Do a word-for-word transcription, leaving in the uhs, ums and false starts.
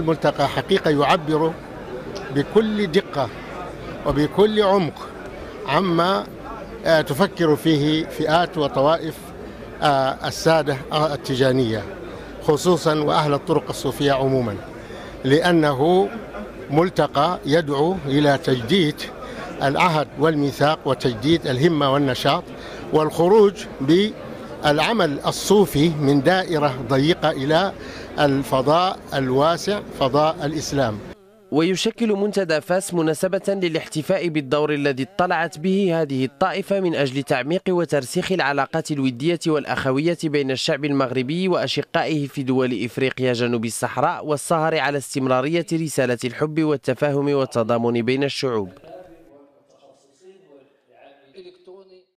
الملتقى حقيقة يعبر بكل دقة وبكل عمق عما تفكر فيه فئات وطوائف السادة التجانية خصوصا وأهل الطرق الصوفية عموما، لأنه ملتقى يدعو إلى تجديد العهد والميثاق وتجديد الهمة والنشاط والخروج بالعمل الصوفي من دائرة ضيقة إلى الفضاء الواسع، فضاء الإسلام. ويشكل منتدى فاس مناسبة للاحتفاء بالدور الذي اطلعت به هذه الطائفة من أجل تعميق وترسيخ العلاقات الودية والأخوية بين الشعب المغربي وأشقائه في دول إفريقيا جنوب الصحراء، والسهر على استمرارية رسالة الحب والتفاهم والتضامن بين الشعوب.